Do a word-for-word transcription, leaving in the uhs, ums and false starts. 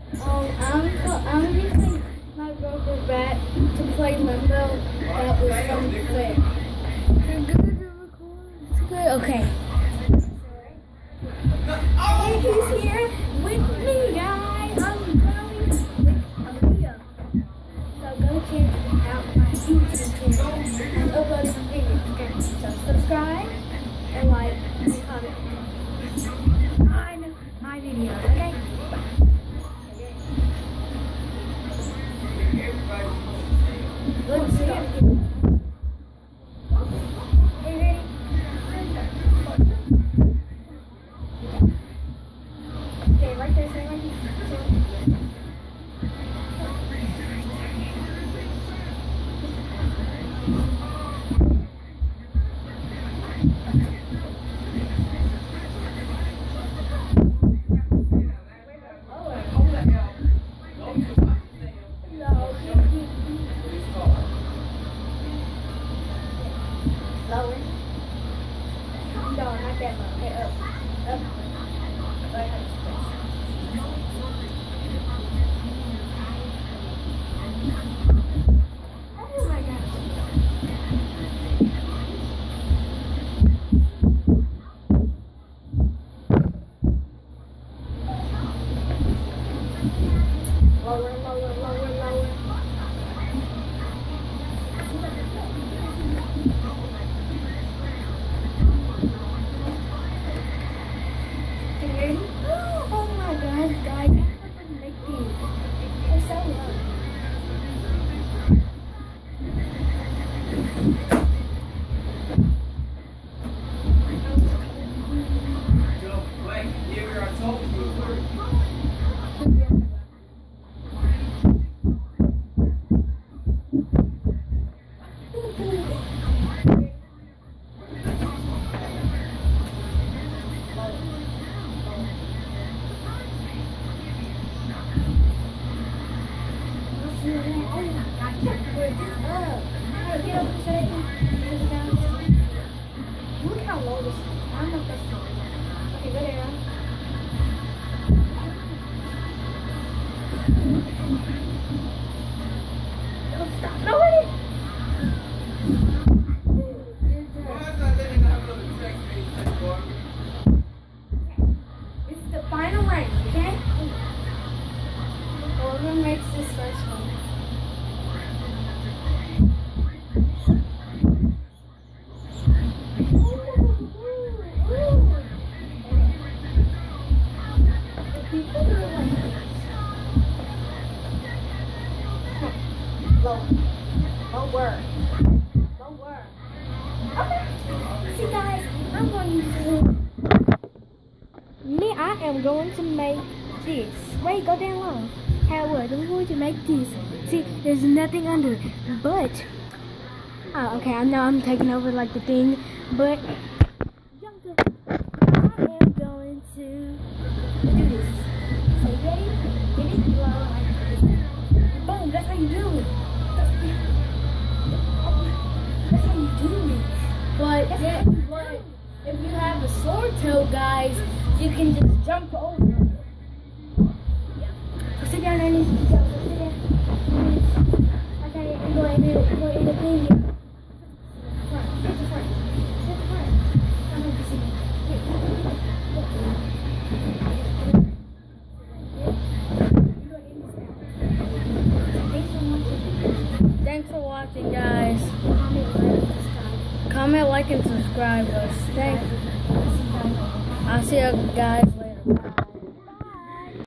Um, I'm, I'm using my rubber bat to play Limbo. That was unfair. You're good to record? It's good? Okay. Hey, he's here with me, guys. I'm going with Maria. So go check out my YouTube channel and upload some videos. Okay, so subscribe and like and comment on my videos, okay? Let's see it. Are you ready? Okay, right there, say right here. Lower. No, not that low. Okay, up. Up. Right up. Oh my gosh. Lower, lower, lower, lower. Oh my gosh, guys, I have to make these. They're so low. Look how low this is. I don't know if that's low. Okay, go down. Don't stop. No, wait. This is the final rank, okay? Whoever makes this first one. Lower. Lower. Lower. Okay. See guys, I'm going to me I am going to make this. Wait, go down low. How what? I'm going to make this. See, there's nothing under it. But oh, okay, I know I'm taking over like the thing, but I am going to do this. So you ready? Get it low like this. Boom, that's how you do it. That's how you do it. But, yeah, but if you have a sword toe, guys, you can just jump over. Yeah. So sit down and sit down. Okay, I'm going to I'm going to clean you. Front, sit the front. Sit the front. I'm going to see you. Thanks for watching, guys. Comment, like, and subscribe us. Thanks. I'll see you guys later. Bye.